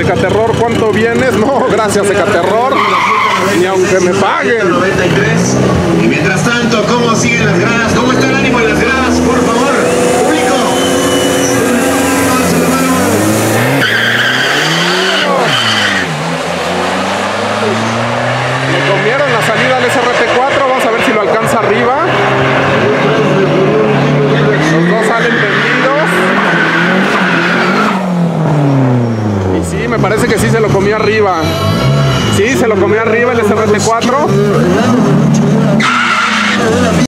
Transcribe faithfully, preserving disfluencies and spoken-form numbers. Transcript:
Ecaterror, ¿cuánto vienes? No, gracias Ecaterror, ni aunque me paguen. noventa y tres. Y mientras tanto, ¿cómo siguen las gradas? ¿Cómo está el ánimo en las gradas? Por favor, público. Le comieron la salida al S R T cuatro, vamos a ver si lo alcanza arriba. Los dos salen tendidos. Y sí, me parece que sí se lo comió arriba. Sí, se lo comió arriba el S R T cuatro.